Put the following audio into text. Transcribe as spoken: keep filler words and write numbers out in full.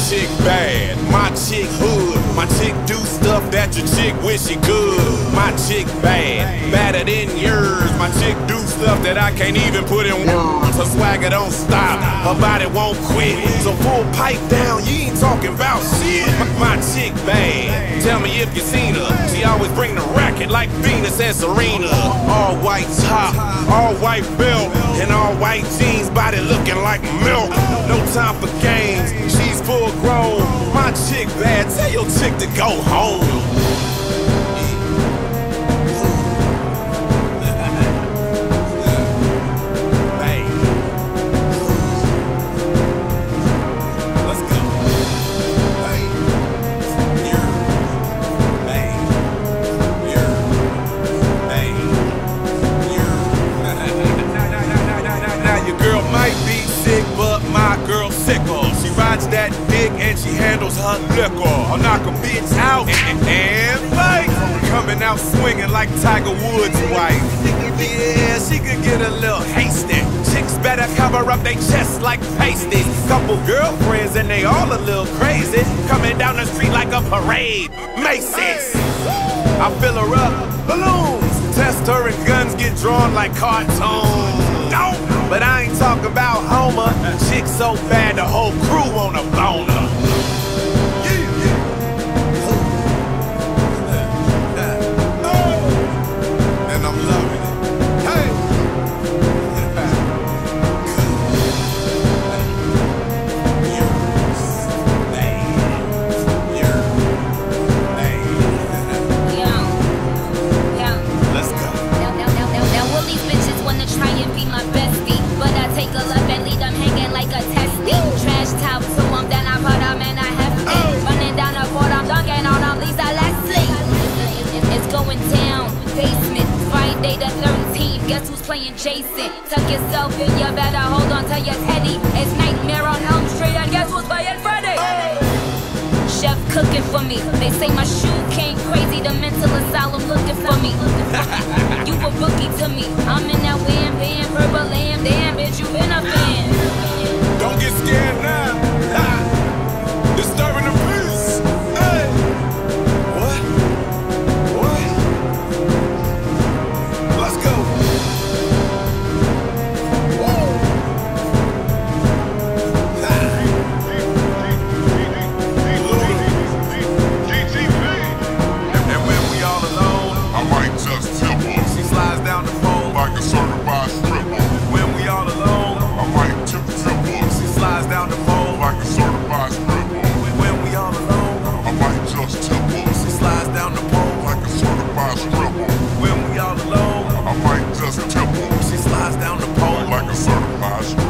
chick bad, my chick hood. My chick do stuff that your chick wish she could. My chick bad, badder than yours. My chick do stuff that I can't even put in words. Her swagger don't stop, her body won't quit. So full pipe down, you ain't talking about shit. My, my chick bad, tell me if you seen her. She always bring the racket like Venus and Serena. All white top, all white belt, and all white jeans, body looking like milk. No time for games, she's full grown. My chick bad, tell your chick to go home. That dick and she handles her liquor. I'll knock a bitch out and, and fight. Coming out swinging like Tiger Woods' wife. Yeah, she could get a little hasty. Chicks better cover up their chests like pasties. Couple girlfriends and they all a little crazy. Coming down the street like a parade. Macy's. I fill her up, balloons. Test her and guns get drawn like cartoons. No, but I ain't talking about Homer. Chick so bad the whole crew wanna bone her. And I'm loving it. Hey. Let's go. Now will these bitches wanna try and be my bestie, but I take a left and leave them hanging like a testy. Trash talk to them, then I put them in a hefty. Running down the court, I'm dunking on them, Lisa Leslie. It's going down, basement, Friday the thirteenth. Guess who's playing Jason? Tuck yourself in, you better hold on to your teddy. It's Nightmare on Elm Street, and guess who's playing Freddy? Chef cooking for me. They say my shoe came crazy, the mental asylum looking for me. You a rookie to me. I'm in that wham bam, purple lamb, damn bitch, you been a fan. Don't get scared now. Ha. Disturbing the peace. Hey. What? What? Let's go. Woo. And when we all alone, I might just tip her she slides down the pole like a certified stripper. When we all alone, I might tip tip her she slides down the pole like a certified stripper. When we all alone, I might just tip her she slides down the pole like a certified stripper. When we all alone, I might just tip her she slides down the pole like a certified stripper.